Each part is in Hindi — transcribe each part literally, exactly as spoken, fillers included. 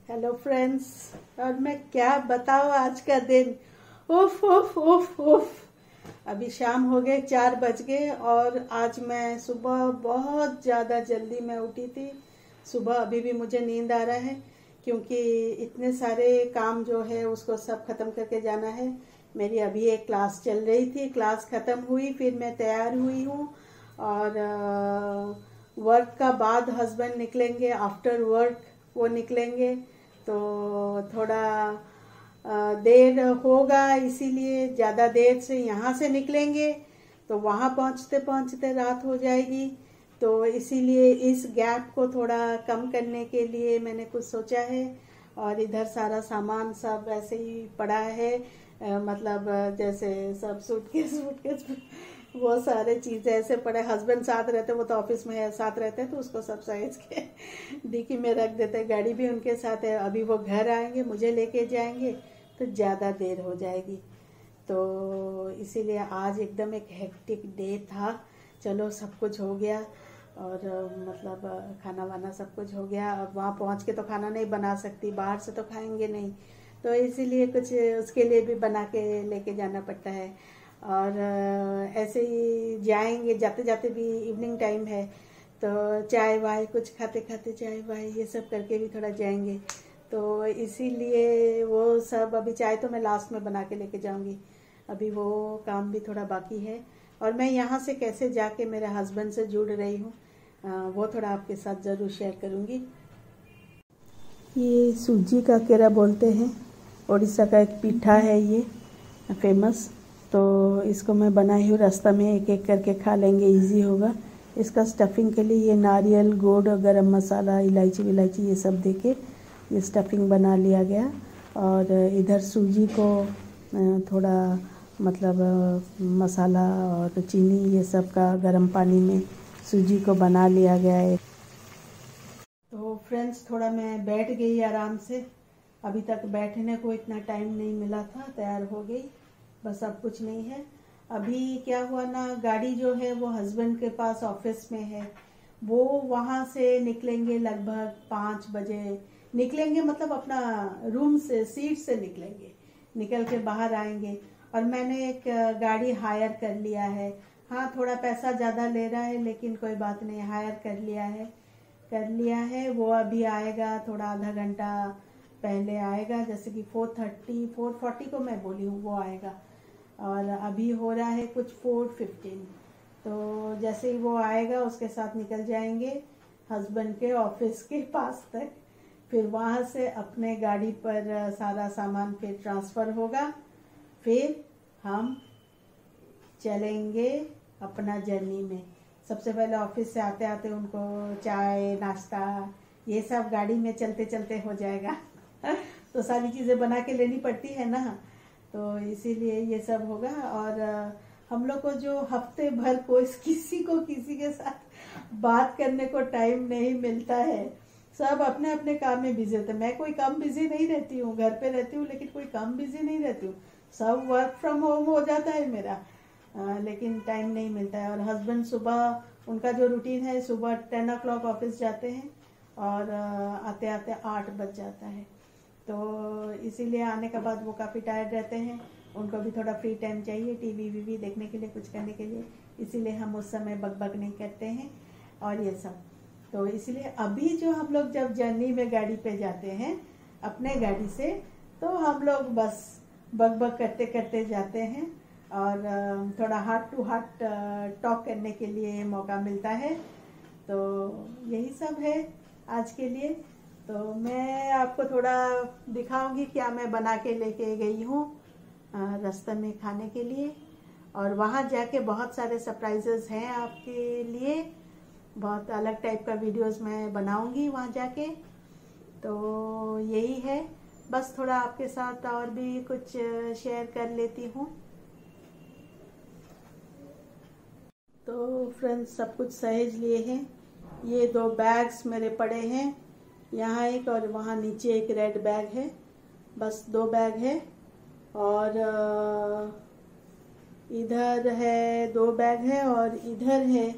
Hello friends. और मैं क्या बताऊँ आज का दिन। उफ उफ उफ उफ अभी शाम हो गए, चार बज गए और आज मैं सुबह बहुत ज़्यादा जल्दी मैं उठी थी। सुबह अभी भी मुझे नींद आ रहा है क्योंकि इतने सारे काम जो है उसको सब ख़त्म करके जाना है। मेरी अभी एक क्लास चल रही थी, क्लास ख़त्म हुई, फिर मैं तैयार हुई हूँ और वर्क का बाद हस्बैंड निकलेंगे, आफ्टर वर्क वो निकलेंगे तो थोड़ा देर होगा, इसीलिए ज़्यादा देर से यहाँ से निकलेंगे तो वहाँ पहुँचते पहुँचते रात हो जाएगी। तो इसीलिए इस गैप को थोड़ा कम करने के लिए मैंने कुछ सोचा है। और इधर सारा सामान सब ऐसे ही पड़ा है, आ, मतलब जैसे सब सूटकेस वूटकेस वो सारे चीज़ें ऐसे पड़े। हस्बैंड साथ रहते, वो तो ऑफिस में है, साथ रहते हैं तो उसको सब साइज के डिक्की में रख देते हैं। गाड़ी भी उनके साथ है। अभी वो घर आएंगे, मुझे लेके जाएंगे तो ज़्यादा देर हो जाएगी। तो इसीलिए आज एकदम एक हेक्टिक डे था। चलो सब कुछ हो गया और मतलब खाना वाना सब कुछ हो गया। और वहाँ पहुँच के तो खाना नहीं बना सकती, बाहर से तो खाएंगे नहीं, तो इसीलिए कुछ उसके लिए भी बना के लेके जाना पड़ता है। और ऐसे ही जाएंगे, जाते जाते भी इवनिंग टाइम है तो चाय वाय कुछ खाते खाते चाय वाय ये सब करके भी थोड़ा जाएंगे। तो इसीलिए वो सब अभी चाय तो मैं लास्ट में बना के लेके जाऊंगी, अभी वो काम भी थोड़ा बाकी है। और मैं यहाँ से कैसे जाके मेरे हस्बैंड से जुड़ रही हूँ वो थोड़ा आपके साथ ज़रूर शेयर करूँगी। ये सूजी का केरा बोलते हैं, उड़ीसा का एक पीठा है ये फेमस। तो इसको मैं बनाई हूँ, रास्ता में एक एक करके खा लेंगे, इजी होगा। इसका स्टफिंग के लिए ये नारियल, गुड़, गरम मसाला, इलायची विलायची ये सब देके ये स्टफिंग बना लिया गया। और इधर सूजी को थोड़ा मतलब मसाला और चीनी ये सब का गरम पानी में सूजी को बना लिया गया है। तो फ्रेंड्स थोड़ा मैं बैठ गई आराम से, अभी तक बैठने को इतना टाइम नहीं मिला था, तैयार हो गई, बस अब कुछ नहीं है। अभी क्या हुआ ना, गाड़ी जो है वो हस्बैंड के पास ऑफिस में है, वो वहाँ से निकलेंगे लगभग पाँच बजे निकलेंगे, मतलब अपना रूम से सीट से निकलेंगे, निकल के बाहर आएंगे। और मैंने एक गाड़ी हायर कर लिया है। हाँ थोड़ा पैसा ज़्यादा ले रहा है लेकिन कोई बात नहीं, हायर कर लिया है कर लिया है वो अभी आएगा, थोड़ा आधा घंटा पहले आएगा, जैसे कि फोर थर्टी फोर फोर्टी को मैं बोली हूँ वो आएगा। और अभी हो रहा है कुछ फोर फिफ्टीन, तो जैसे ही वो आएगा उसके साथ निकल जाएंगे हस्बैंड के ऑफिस के पास तक। फिर वहाँ से अपने गाड़ी पर सारा सामान फिर ट्रांसफ़र होगा, फिर हम चलेंगे अपना जर्नी में। सबसे पहले ऑफिस से आते आते उनको चाय नाश्ता ये सब गाड़ी में चलते चलते हो जाएगा तो सारी चीज़ें बना के लेनी पड़ती है ना, तो इसीलिए ये सब होगा। और हम लोग को जो हफ्ते भर को किसी को किसी के साथ बात करने को टाइम नहीं मिलता है, सब अपने अपने काम में बिजी होते हैं। मैं कोई कम बिजी नहीं रहती हूँ, घर पे रहती हूँ लेकिन कोई कम बिजी नहीं रहती हूँ, सब वर्क फ्रॉम होम हो जाता है मेरा, आ, लेकिन टाइम नहीं मिलता है। और हस्बैंड सुबह उनका जो रूटीन है, सुबह टेन ओ क्लॉक ऑफिस जाते हैं और आते आते आठ बज जाता है, तो इसीलिए आने के बाद वो काफ़ी टायर्ड रहते हैं, उनको भी थोड़ा फ्री टाइम चाहिए टीवी वीवी देखने के लिए, कुछ करने के लिए, इसीलिए हम उस समय बकबक नहीं करते हैं और ये सब। तो इसलिए अभी जो हम लोग जब जर्नी में गाड़ी पे जाते हैं अपने गाड़ी से, तो हम लोग बस बकबक करते करते जाते हैं और थोड़ा हार्ट टू हार्ट टॉक करने के लिए मौका मिलता है। तो यही सब है आज के लिए। तो मैं आपको थोड़ा दिखाऊंगी क्या मैं बना के लेके गई हूँ रास्ते में खाने के लिए। और वहाँ जाके बहुत सारे सरप्राइजेस हैं आपके लिए, बहुत अलग टाइप का वीडियोस मैं बनाऊंगी वहाँ जाके। तो यही है, बस थोड़ा आपके साथ और भी कुछ शेयर कर लेती हूँ। तो फ्रेंड्स सब कुछ सहेज लिए हैं, ये दो बैग्स मेरे पड़े हैं, यहाँ एक और वहाँ नीचे एक रेड बैग है, बस दो बैग है। और इधर है दो बैग है और इधर है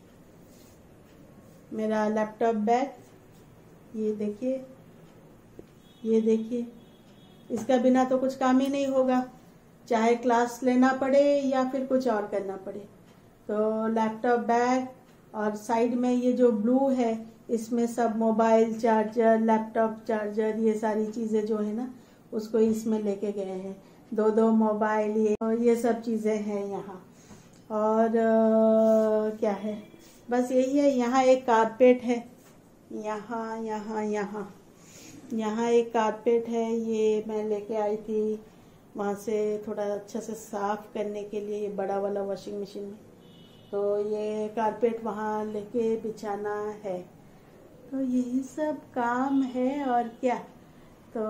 मेरा लैपटॉप बैग, ये देखिए ये देखिए, इसका बिना तो कुछ काम ही नहीं होगा, चाहे क्लास लेना पड़े या फिर कुछ और करना पड़े। तो लैपटॉप बैग, और साइड में ये जो ब्लू है इसमें सब मोबाइल चार्जर, लैपटॉप चार्जर, ये सारी चीज़ें जो है ना उसको इसमें लेके गए हैं। दो दो मोबाइल, ये ये सब चीज़ें हैं यहाँ। और आ, क्या है, बस यही है। यहाँ एक कारपेट है, यहाँ यहाँ यहाँ यहाँ एक कारपेट है, ये मैं लेके आई थी वहाँ से थोड़ा अच्छा से साफ़ करने के लिए, ये बड़ा वाला वॉशिंग मशीन में। तो ये कारपेट वहाँ लेके बिछाना है। तो यही सब काम है और क्या। तो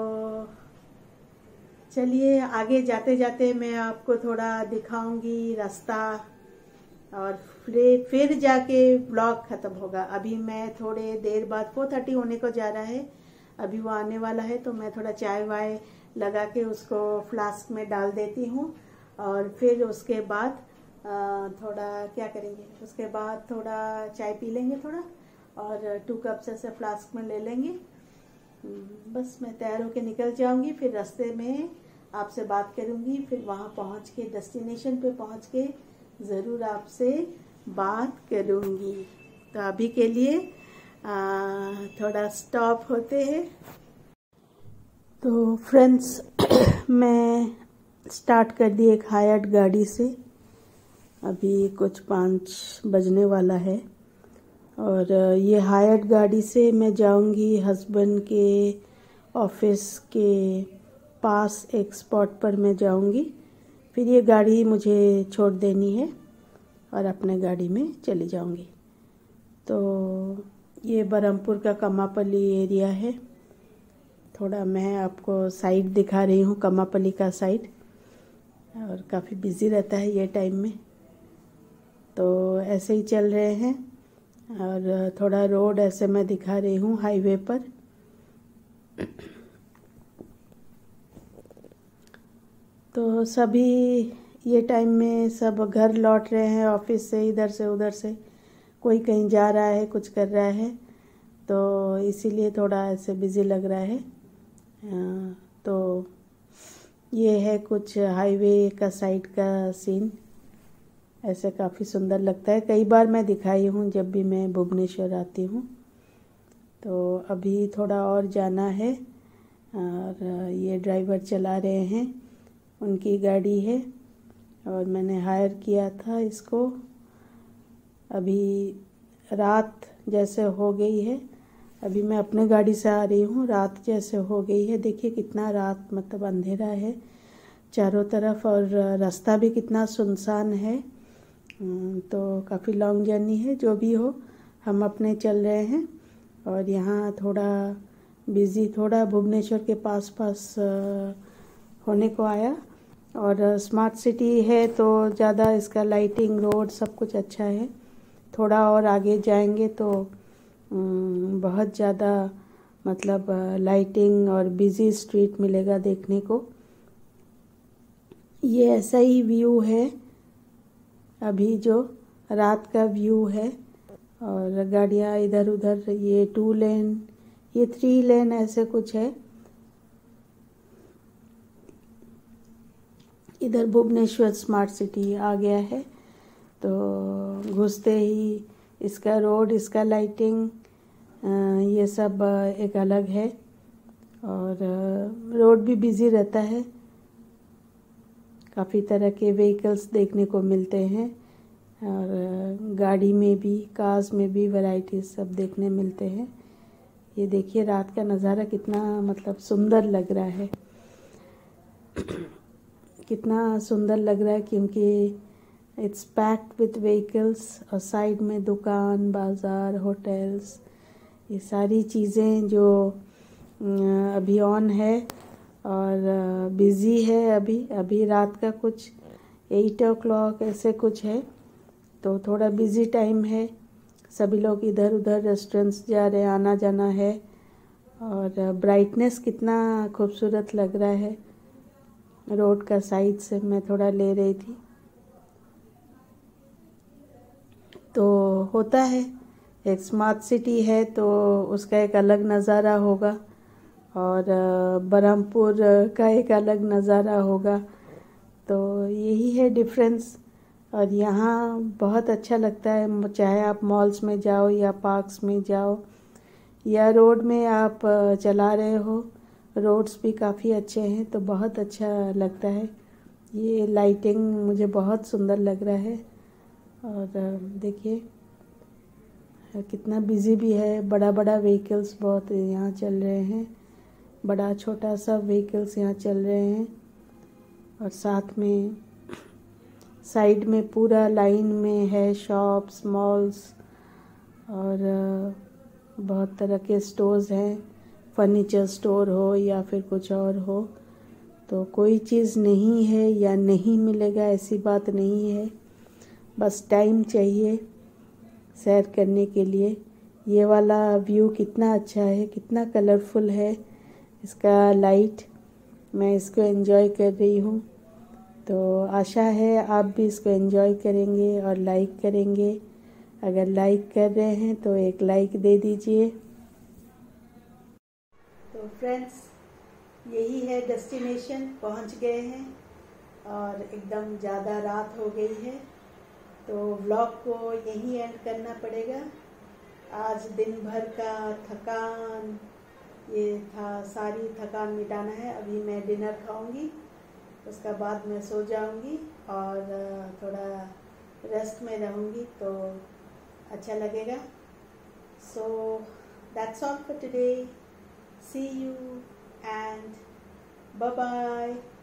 चलिए आगे जाते जाते मैं आपको थोड़ा दिखाऊंगी रास्ता, और फिर फिर जाके ब्लॉग ख़त्म होगा। अभी मैं थोड़े देर बाद फोर थर्टी होने को जा रहा है, अभी वो आने वाला है, तो मैं थोड़ा चाय वाय लगा के उसको फ्लास्क में डाल देती हूँ। और फिर उसके बाद थोड़ा क्या करेंगे, उसके बाद थोड़ा चाय पी लेंगे थोड़ा, और टू कप्स ऐसे फ्लास्क में ले लेंगे। बस मैं तैयार होके निकल जाऊंगी, फिर रास्ते में आपसे बात करूंगी, फिर वहाँ पहुँच के डेस्टिनेशन पे पहुँच के ज़रूर आपसे बात करूंगी। तो अभी के लिए आ, थोड़ा स्टॉप होते हैं। तो फ्रेंड्स मैं स्टार्ट कर दी एक हायर्ड गाड़ी से, अभी कुछ पाँच बजने वाला है, और ये हायर्ड गाड़ी से मैं जाऊंगी हस्बैंड के ऑफिस के पास, एक स्पॉट पर मैं जाऊंगी। फिर ये गाड़ी मुझे छोड़ देनी है और अपने गाड़ी में चली जाऊंगी। तो ये बरहमपुर का कमापल्ली एरिया है। थोड़ा मैं आपको साइड दिखा रही हूँ, कमापल्ली का साइड, और काफ़ी बिजी रहता है ये टाइम में। तो ऐसे ही चल रहे हैं, और थोड़ा रोड ऐसे मैं दिखा रही हूँ हाईवे पर। तो सभी ये टाइम में सब घर लौट रहे हैं ऑफिस से, इधर से उधर से, कोई कहीं जा रहा है, कुछ कर रहा है, तो इसीलिए थोड़ा ऐसे बिज़ी लग रहा है। आ, तो ये है कुछ हाईवे का साइड का सीन, ऐसे काफ़ी सुंदर लगता है। कई बार मैं दिखाई हूँ जब भी मैं भुवनेश्वर आती हूँ। तो अभी थोड़ा और जाना है, और ये ड्राइवर चला रहे हैं, उनकी गाड़ी है और मैंने हायर किया था इसको। अभी रात जैसे हो गई है, अभी मैं अपने गाड़ी से आ रही हूँ, रात जैसे हो गई है। देखिए कितना रात मतलब अंधेरा है चारों तरफ, और रास्ता भी कितना सुनसान है। तो काफ़ी लॉन्ग जर्नी है। जो भी हो, हम अपने चल रहे हैं। और यहाँ थोड़ा बिज़ी, थोड़ा भुवनेश्वर के पास पास होने को आया, और स्मार्ट सिटी है तो ज़्यादा इसका लाइटिंग, रोड सब कुछ अच्छा है। थोड़ा और आगे जाएंगे तो बहुत ज़्यादा मतलब लाइटिंग और बिज़ी स्ट्रीट मिलेगा देखने को। ये ऐसा ही व्यू है अभी, जो रात का व्यू है। और गाड़ियाँ इधर उधर, ये टू लेन, ये थ्री लेन ऐसे कुछ है। इधर भुवनेश्वर स्मार्ट सिटी आ गया है। तो घुसते ही इसका रोड, इसका लाइटिंग, ये सब एक अलग है। और रोड भी बिज़ी रहता है, काफ़ी तरह के व्हीकल्स देखने को मिलते हैं, और गाड़ी में भी, कार्स में भी वैरायटी सब देखने मिलते हैं। ये देखिए रात का नज़ारा कितना मतलब सुंदर लग रहा है कितना सुंदर लग रहा है, क्योंकि इट्स पैक्ड विथ व्हीकल्स, और साइड में दुकान, बाज़ार, होटल्स, ये सारी चीज़ें जो अभी ऑन है और बिज़ी है। अभी अभी रात का कुछ एट ओ क्लॉक ऐसे कुछ है, तो थोड़ा बिज़ी टाइम है। सभी लोग इधर उधर रेस्टोरेंट्स जा रहे हैं, आना जाना है। और ब्राइटनेस कितना खूबसूरत लग रहा है। रोड का साइड से मैं थोड़ा ले रही थी, तो होता है, एक स्मार्ट सिटी है तो उसका एक अलग नज़ारा होगा। और बरहमपुर का एक अलग नज़ारा होगा। तो यही है डिफरेंस। और यहाँ बहुत अच्छा लगता है, चाहे आप मॉल्स में जाओ या पार्क्स में जाओ या रोड में आप चला रहे हो, रोड्स भी काफ़ी अच्छे हैं, तो बहुत अच्छा लगता है। ये लाइटिंग मुझे बहुत सुंदर लग रहा है। और देखिए कितना बिजी भी है, बड़ा बड़ा व्हीकल्स बहुत यहाँ चल रहे हैं, बड़ा छोटा सा व्हीकल्स यहाँ चल रहे हैं। और साथ में साइड में पूरा लाइन में है शॉप्स, मॉल्स और बहुत तरह के स्टोर्स हैं। फर्नीचर स्टोर हो या फिर कुछ और हो, तो कोई चीज़ नहीं है या नहीं मिलेगा ऐसी बात नहीं है। बस टाइम चाहिए सैर करने के लिए। ये वाला व्यू कितना अच्छा है, कितना कलरफुल है इसका लाइट, मैं इसको एंजॉय कर रही हूँ। तो आशा है आप भी इसको एंजॉय करेंगे और लाइक करेंगे। अगर लाइक कर रहे हैं तो एक लाइक दे दीजिए। तो फ्रेंड्स, यही है डेस्टिनेशन, पहुंच गए हैं और एकदम ज़्यादा रात हो गई है, तो व्लॉग को यहीं एंड करना पड़ेगा। आज दिन भर का थकान, ये था, सारी थकान मिटाना है। अभी मैं डिनर खाऊंगी, उसका बाद मैं सो जाऊंगी और थोड़ा रेस्ट में रहूंगी तो अच्छा लगेगा। So that's all for today. See you and bye bye.